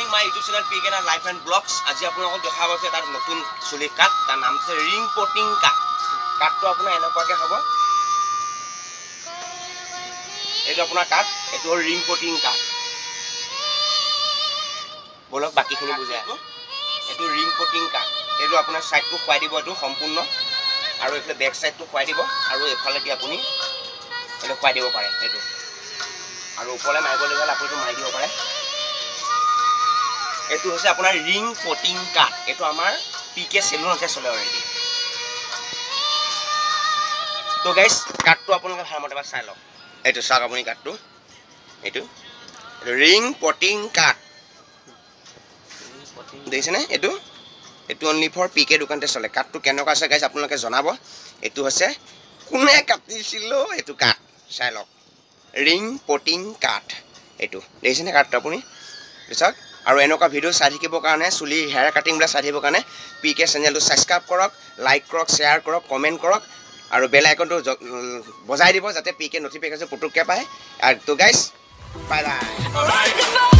My YouTube channel পিকে না life and blogs. আজি আপোনালোকক দেখা পাইছে এটা নতুন চুলি কাট, তাৰ নাম হৈছে ৰিং পটিং কাট। কাটটো আপোনাৰ এনেকুৱাকৈ হ'ব, এইটো আপোনাৰ কাট, এইটো হ'ল ৰিং পটিং কাট। বলক বাকীখিনি বুজাই। এইটো ৰিং পটিং কাট, এইটো আপোনাৰ ছাইডটো খুৱাই দিব, এইটো সম্পূৰ্ণ, আৰু এইফালে বেক ছাইডটো খুৱাই দিব, আৰু এইফালেদি আপুনি এইটো খুৱাই দিব পাৰে এইটো, আৰু ওপৰলৈ মাৰিবলৈ হ'লে আপুনি মাৰি দিব পাৰে। এইটো হৈছে আপোনাৰ ৰিং পটিং কাট। এইটো আমাৰ পিকে চেলুনতে চলে অলৰেডি। তো গাইজ কাটটো আপোনালোকে ভালমতে এবাৰ চাই লওক। এইটো চাওক আপুনি কাটটো, এইটো ৰিং পটিং কাট দেখিছেনে? এইটো অনলি ফৰ পিকে দোকানতে চলে। কাটটো কেনেকুৱা আছে গাইজ আপোনালোকে জনাব। এইটো হৈছে কোনে কাটিছিল এইটো কাট, চাই লওক। ৰিং পটিং কাট এইটো দেখিছেনে কাটটো আপুনি? চাওক। আৰু এনেকুৱা ভিডিঅ' চাই থাকিবৰ কাৰণে, চুলি হেয়াৰ কাটিংবিলাক চাই থাকিবৰ কাৰণে পিকে চেনেলটো ছাবস্ক্ৰাইব কৰক, লাইক কৰক, শ্বেয়াৰ কৰক, কমেণ্ট কৰক, আৰু বেল আইকনটো বজাই দিব যাতে পিকে নটিফিকেশ্যন পুটুককৈ পায়। আৰু তো গাইজ বাই বাই।